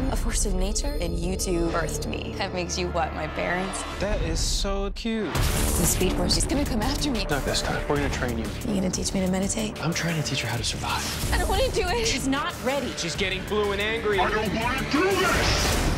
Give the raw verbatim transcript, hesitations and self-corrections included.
a force of nature, and you two birthed me. That makes you what, my parents? That is so cute. The Speed Force is gonna come after me. Not this time. We're gonna train you. You gonna teach me to meditate? I'm trying to teach her how to survive. I don't want to do it. She's not ready. She's getting blue and angry. I don't want to do this!